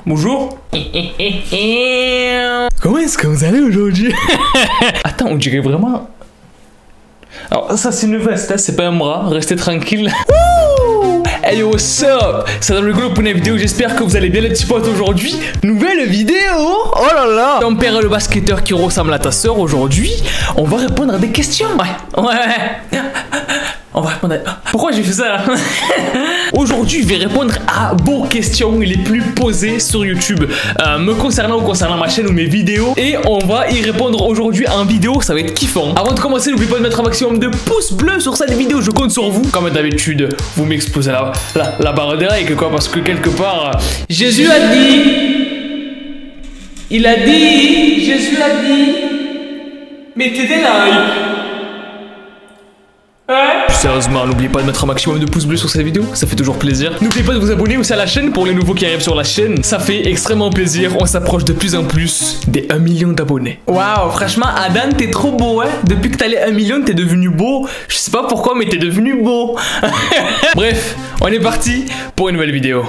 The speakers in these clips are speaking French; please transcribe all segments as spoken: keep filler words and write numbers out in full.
bonjour. Comment est-ce que vous allez aujourd'hui? Attends, on dirait vraiment... Alors ça c'est une veste, hein, c'est pas un bras, restez tranquille. Hey yo, what's up? C'est dans le rigolo pour une vidéo, j'espère que vous allez bien les petits potes aujourd'hui. Nouvelle vidéo. Oh là là. Ton père le basketteur qui ressemble à ta soeur aujourd'hui. On va répondre à des questions. Ouais, ouais, ouais. On va répondre à... Pourquoi j'ai fait ça là? Aujourd'hui, je vais répondre à vos questions les plus posées sur YouTube, euh, me concernant ou concernant ma chaîne ou mes vidéos. Et on va y répondre aujourd'hui en vidéo, ça va être kiffant. Avant de commencer, n'oubliez pas de mettre un maximum de pouces bleus sur cette vidéo, je compte sur vous. Comme d'habitude, vous m'explosez la, la, la barre des likes quoi, parce que quelque part, Jésus a dit... Il a dit... Jésus a dit... Mettez des likes. Ouais. Sérieusement, n'oubliez pas de mettre un maximum de pouces bleus sur cette vidéo, ça fait toujours plaisir. N'oubliez pas de vous abonner aussi à la chaîne pour les nouveaux qui arrivent sur la chaîne, ça fait extrêmement plaisir, on s'approche de plus en plus des un million d'abonnés. Waouh, franchement, Adam, t'es trop beau, hein. Depuis que t'as les un million, t'es devenu beau. Je sais pas pourquoi, mais t'es devenu beau. Bref, on est parti pour une nouvelle vidéo.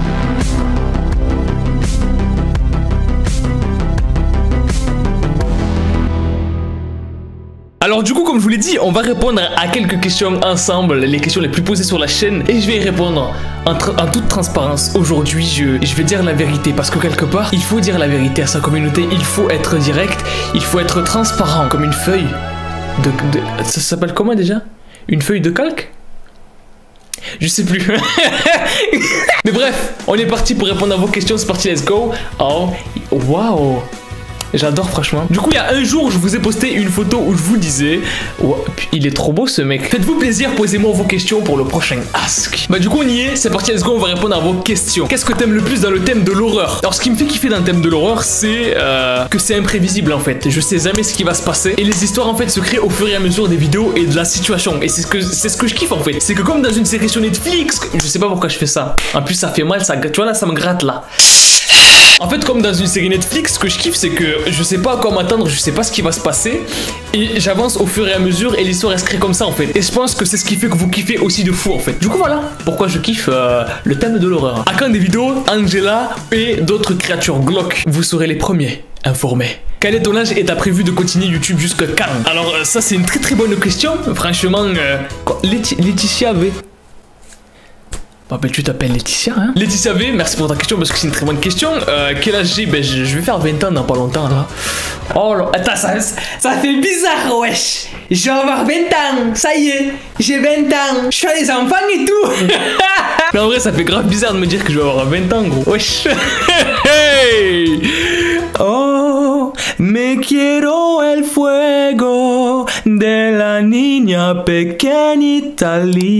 Alors du coup, comme je vous l'ai dit, on va répondre à quelques questions ensemble, les questions les plus posées sur la chaîne, et je vais y répondre en, en toute transparence. Aujourd'hui, je, je vais dire la vérité, parce que quelque part, il faut dire la vérité à sa communauté, il faut être direct, il faut être transparent, comme une feuille de... de ça s'appelle comment déjà? Une feuille de calque? Je sais plus. Mais bref, on est parti pour répondre à vos questions, c'est parti, let's go. Oh, waouh. J'adore franchement. Du coup il y a un jour je vous ai posté une photo où je vous disais oh, il est trop beau ce mec. Faites-vous plaisir, posez-moi vos questions pour le prochain Ask. Bah du coup on y est, c'est parti, let's go, on va répondre à vos questions. Qu'est-ce que t'aimes le plus dans le thème de l'horreur? Alors ce qui me fait kiffer dans le thème de l'horreur c'est euh, que c'est imprévisible en fait. Je sais jamais ce qui va se passer et les histoires en fait se créent au fur et à mesure des vidéos et de la situation. Et c'est ce que c'est ce que je kiffe en fait. C'est que comme dans une série sur Netflix, je sais pas pourquoi je fais ça. En plus ça fait mal, ça, tu vois là ça me gratte là. En fait, comme dans une série Netflix, ce que je kiffe, c'est que je sais pas à quoi m'attendre, je sais pas ce qui va se passer. Et j'avance au fur et à mesure et l'histoire elle se crée comme ça en fait. Et je pense que c'est ce qui fait que vous kiffez aussi de fou en fait. Du coup voilà pourquoi je kiffe euh, le thème de l'horreur. À quand des vidéos, Angela et d'autres créatures glauques? Vous serez les premiers informés. Quel est ton âge et t'as prévu de continuer YouTube jusqu'à quand? Alors ça c'est une très très bonne question. Franchement, euh, Laeti Laetitia V. Bah, bah tu t'appelles Laetitia hein? Laetitia V, merci pour ta question parce que c'est une très bonne question. euh, Quel âge j'ai? Ben je, je vais faire vingt ans dans pas longtemps là. Oh là, attends ça, ça fait bizarre wesh. Je vais avoir vingt ans, ça y est. J'ai vingt ans, je fais des enfants et tout. Mais en vrai ça fait grave bizarre de me dire que je vais avoir vingt ans gros. Wesh. Hey. Oh, me quiero el fuego de la niña pequeñita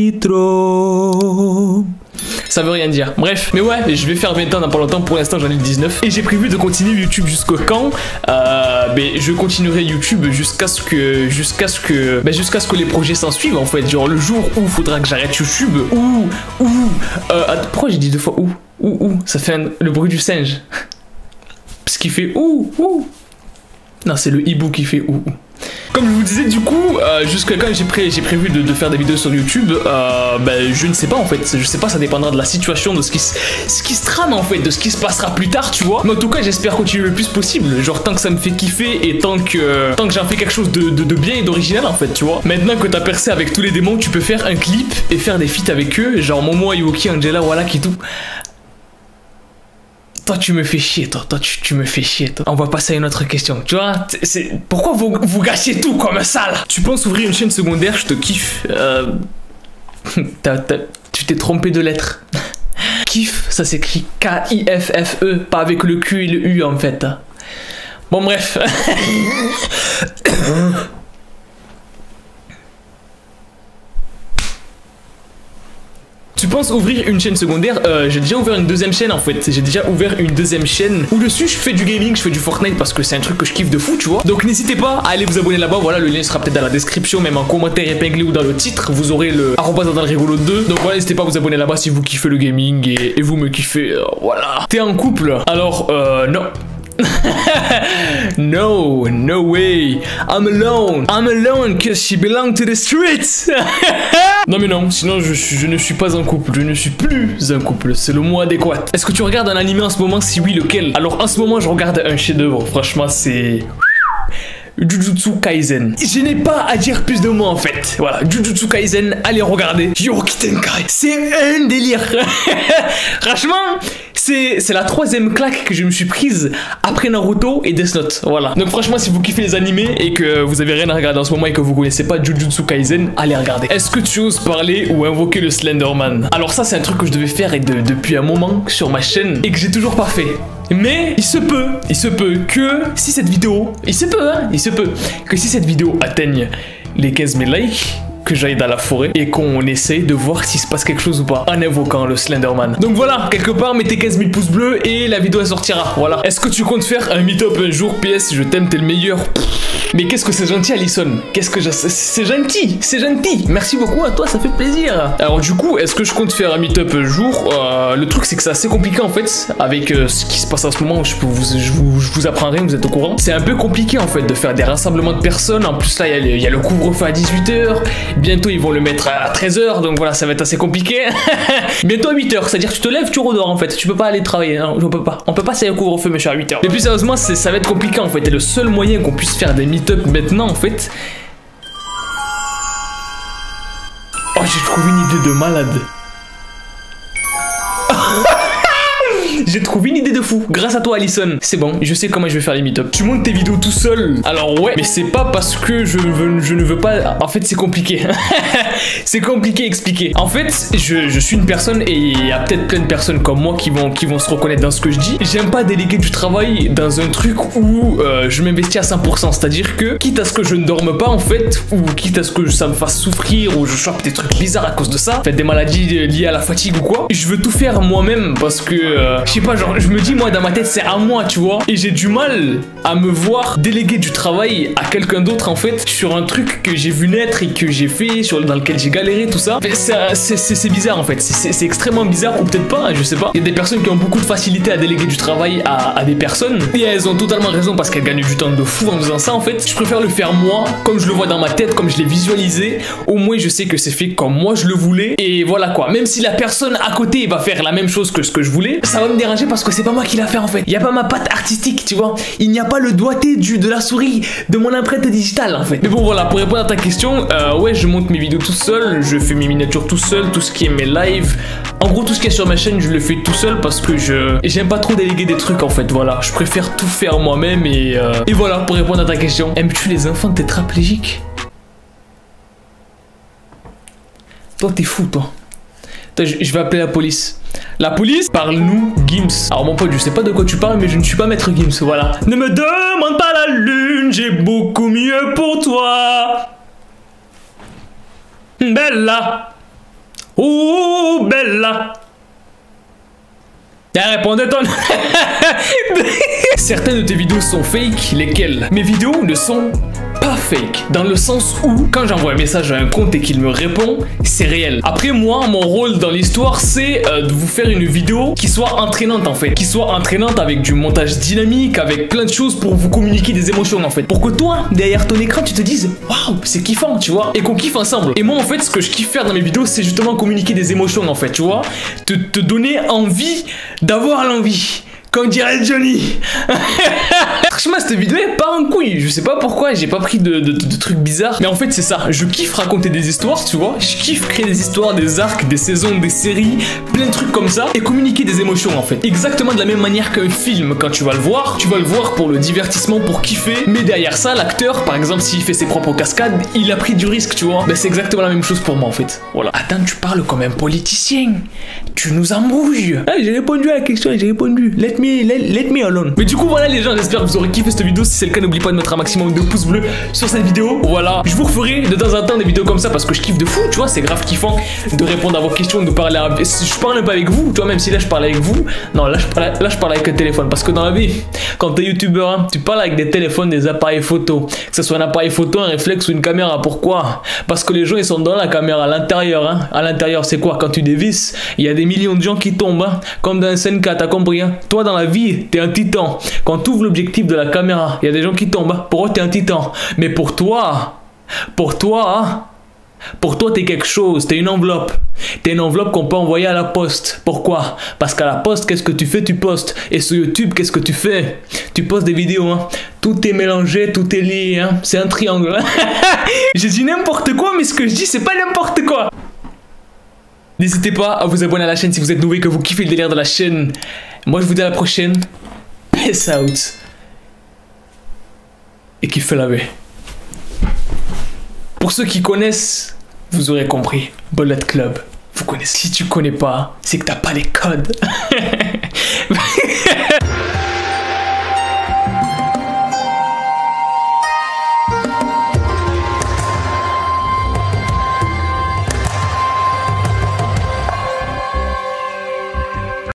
litro. Ça veut rien dire. Bref, mais ouais, je vais faire vingt ans dans pas longtemps. Pour l'instant, j'en ai dix-neuf. Et j'ai prévu de continuer YouTube jusqu'au quand euh, mais je continuerai YouTube jusqu'à ce que, jusqu'à ce que, ben jusqu'à ce que les projets s'en suivent en fait. Genre le jour où il faudra que j'arrête YouTube. Ou, ou, euh, pourquoi j'ai dit deux fois ou, ou, ou. Ça fait un, le bruit du singe. Ce qui fait ou, ou. Non, c'est le hibou qui fait ou, ou. Comme je vous disais du coup, euh, jusqu'à quand j'ai pré prévu de, de faire des vidéos sur YouTube, euh, ben je ne sais pas en fait, je sais pas, ça dépendra de la situation, de ce qui, ce qui se trame en fait, de ce qui se passera plus tard, tu vois. Mais en tout cas j'espère continuer le plus possible, genre tant que ça me fait kiffer et tant que, tant que j'en fais quelque chose de, de, de bien et d'original en fait, tu vois. Maintenant que t'as percé avec tous les démons, tu peux faire un clip et faire des feats avec eux, genre Momo, Yuki, Angela, Wallach et tout. Toi tu me fais chier, toi, toi tu, tu me fais chier, toi. On va passer à une autre question, tu vois. C'est pourquoi vous, vous gâchez tout comme ça là? Tu penses ouvrir une chaîne secondaire, je te kiffe. Euh... t'as, t'as, tu t'es trompé de lettres. Kiff, ça s'écrit K I F F E, pas avec le Q et le U en fait. Bon bref. Tu penses ouvrir une chaîne secondaire? euh, J'ai déjà ouvert une deuxième chaîne en fait. J'ai déjà ouvert une deuxième chaîne où dessus je fais du gaming, je fais du Fortnite parce que c'est un truc que je kiffe de fou, tu vois. Donc n'hésitez pas à aller vous abonner là-bas. Voilà, le lien sera peut-être dans la description, même en commentaire épinglé ou dans le titre. Vous aurez le arobase dans le rigolo deux. Donc voilà, n'hésitez pas à vous abonner là-bas si vous kiffez le gaming et, et vous me kiffez. Euh, voilà. T'es en couple? Alors, euh, non. No, no way. I'm alone. I'm alone cause she belong to the streets. Non mais non, sinon je, je ne suis pas en couple. Je ne suis plus un couple. C'est le mot adéquat. Est-ce que tu regardes un animé en ce moment? Si oui, lequel? Alors en ce moment, je regarde un chef-d'œuvre. Franchement, c'est... Jujutsu Kaisen. Je n'ai pas à dire plus de mots en fait. Voilà, Jujutsu Kaisen, allez regarder. Yoki Tenkai, c'est un délire. Franchement, c'est la troisième claque que je me suis prise après Naruto et Death Note. Voilà. Donc franchement, si vous kiffez les animés et que vous avez rien à regarder en ce moment et que vous connaissez pas Jujutsu Kaisen, allez regarder. Est-ce que tu oses parler ou invoquer le Slenderman? Alors ça, c'est un truc que je devais faire et de, depuis un moment sur ma chaîne et que j'ai toujours pas fait. Mais il se peut, il se peut que si cette vidéo, il se peut, hein, il se peut que si cette vidéo atteigne les quinze mille likes, que j'aille dans la forêt et qu'on essaye de voir s'il se passe quelque chose ou pas en invoquant le Slenderman. Donc voilà, quelque part, mettez quinze mille pouces bleus et la vidéo elle sortira. Voilà. Est-ce que tu comptes faire un meet-up un jour? P S, je t'aime, t'es le meilleur. Mais qu'est-ce que c'est gentil, Alison. Qu'est-ce que je... c'est gentil, c'est gentil. Merci beaucoup à toi, ça fait plaisir. Alors du coup, est-ce que je compte faire un meet-up un jour? euh, Le truc c'est que c'est assez compliqué en fait avec euh, ce qui se passe en ce moment. Je, peux vous, je, vous, je vous apprends rien, vous êtes au courant. C'est un peu compliqué en fait de faire des rassemblements de personnes. En plus là, il y, y a le couvre-feu à dix-huit heures. Bientôt ils vont le mettre à treize heures, donc voilà, ça va être assez compliqué. Bientôt à huit heures, c'est-à-dire que tu te lèves, tu redors en fait. Tu peux pas aller travailler, non, on peut pas. On peut pas, c'est un couvre-feu, mais je suis à huit heures. Mais plus sérieusement, ça va être compliqué en fait. Et le seul moyen qu'on puisse faire des meet-up maintenant en fait. Oh, j'ai trouvé une idée de malade. J'ai trouvé une idée de fou, grâce à toi Alison. C'est bon, je sais comment je vais faire les meet-up. Tu montes tes vidéos tout seul. Alors ouais, mais c'est pas parce que je, veux, je ne veux pas... En fait, c'est compliqué. C'est compliqué à expliquer. En fait, je, je suis une personne et il y a peut-être plein de personnes comme moi qui vont, qui vont se reconnaître dans ce que je dis. J'aime pas déléguer du travail dans un truc où euh, je m'investis à cent pour cent. C'est-à-dire que, quitte à ce que je ne dorme pas en fait, ou quitte à ce que ça me fasse souffrir, ou je chope des trucs bizarres à cause de ça, en fait des maladies liées à la fatigue ou quoi, je veux tout faire moi-même parce que... Euh, je sais pas, genre, je me dis, moi, dans ma tête, c'est à moi, tu vois. Et j'ai du mal à me voir déléguer du travail à quelqu'un d'autre, en fait, sur un truc que j'ai vu naître et que j'ai fait, sur, dans lequel j'ai galéré, tout ça. C'est bizarre, en fait. C'est extrêmement bizarre, ou peut-être pas, je sais pas. Il y a des personnes qui ont beaucoup de facilité à déléguer du travail à, à des personnes. Et elles ont totalement raison parce qu'elles gagnent du temps de fou en faisant ça, en fait. Je préfère le faire moi, comme je le vois dans ma tête, comme je l'ai visualisé. Au moins, je sais que c'est fait comme moi je le voulais. Et voilà, quoi. Même si la personne à côté va faire la même chose que ce que je voulais, ça va me déranger parce que c'est pas moi qui l'a fait en fait. Il n'y a pas ma patte artistique, tu vois. Il n'y a pas le doigté du, de la souris, de mon empreinte digitale en fait. Mais bon voilà, pour répondre à ta question, euh, ouais, je monte mes vidéos tout seul, je fais mes miniatures tout seul, tout ce qui est mes lives. En gros, tout ce qui est sur ma chaîne, je le fais tout seul parce que je j'aime pas trop déléguer des trucs en fait. Voilà, je préfère tout faire moi-même et, euh... et voilà, pour répondre à ta question. Aimes-tu les enfants tétraplégiques? Toi, t'es fou, toi. Attends, je, je vais appeler la police. La police, parle-nous Gims. Alors mon pote, je sais pas de quoi tu parles, mais je ne suis pas maître Gims, voilà. Ne me demande pas la lune, j'ai beaucoup mieux pour toi. Bella. Oh, Bella. Tiens, répondez ton... Certaines de tes vidéos sont fake, lesquelles? Mes vidéos ne sont pas fake, dans le sens où, quand j'envoie un message à un compte et qu'il me répond, c'est réel. Après moi, mon rôle dans l'histoire, c'est euh, de vous faire une vidéo qui soit entraînante en fait. Qui soit entraînante avec du montage dynamique, avec plein de choses pour vous communiquer des émotions en fait. Pour que toi, derrière ton écran, tu te dises « Waouh, c'est kiffant, tu vois ?» et qu'on kiffe ensemble. Et moi en fait, ce que je kiffe faire dans mes vidéos, c'est justement communiquer des émotions en fait, tu vois. Te, te donner envie d'avoir l'envie. Comme dirait Johnny. Franchement, cette vidéo est pas en couille. Je sais pas pourquoi, j'ai pas pris de, de, de, de trucs bizarres. Mais en fait, c'est ça. Je kiffe raconter des histoires, tu vois. Je kiffe créer des histoires, des arcs, des saisons, des séries, plein de trucs comme ça. Et communiquer des émotions, en fait. Exactement de la même manière qu'un film. Quand tu vas le voir, tu vas le voir pour le divertissement, pour kiffer. Mais derrière ça, l'acteur, par exemple, s'il fait ses propres cascades, il a pris du risque, tu vois. Ben, c'est exactement la même chose pour moi, en fait. Voilà. Attends, tu parles comme un politicien. Tu nous embrouilles. Ah, j'ai répondu à la question, j'ai répondu. Let me, let, let me alone. Mais du coup, voilà, les gens, j'espère que vous aurez kiffé cette vidéo. Si c'est le cas, n'oublie pas de mettre un maximum de pouces bleus sur cette vidéo. Voilà, je vous referai de temps en temps des vidéos comme ça parce que je kiffe de fou, tu vois, c'est grave kiffant de répondre à vos questions, de parler à... Je parle un peu avec vous, tu vois, même si là je parle avec vous. Non, là je parle, là, je parle avec un téléphone parce que dans la vie, quand t'es youtubeur, hein, tu parles avec des téléphones, des appareils photo. Que ce soit un appareil photo, un réflexe ou une caméra. Pourquoi? Parce que les gens ils sont dans la caméra à l'intérieur. Hein. À l'intérieur, c'est quoi? Quand tu dévisses, il y a des millions de gens qui tombent. Hein. Comme dans un S N K, t'as compris? Hein. Toi, dans la vie, t'es un titan. Quand tu ouvres l'objectif de la caméra, il y a des gens qui tombent. Hein. Pour eux, t'es un titan. Mais pour toi, pour toi, hein, pour toi, t'es quelque chose, t'es une enveloppe. T'es une enveloppe qu'on peut envoyer à la poste. Pourquoi? Parce qu'à la poste, qu'est-ce que tu fais? Tu postes. Et sur YouTube, qu'est-ce que tu fais? Tu postes des vidéos. Hein. Tout est mélangé, tout est lié. Hein. C'est un triangle. J'ai dit n'importe quoi, mais ce que je dis, c'est pas n'importe quoi. N'hésitez pas à vous abonner à la chaîne si vous êtes nouveau et que vous kiffez le délire de la chaîne. Moi, je vous dis à la prochaine. Peace out. Et kiffez la vie. Pour ceux qui connaissent, vous aurez compris. Bullet Club, vous connaissez. Si tu connais pas, c'est que t'as pas les codes.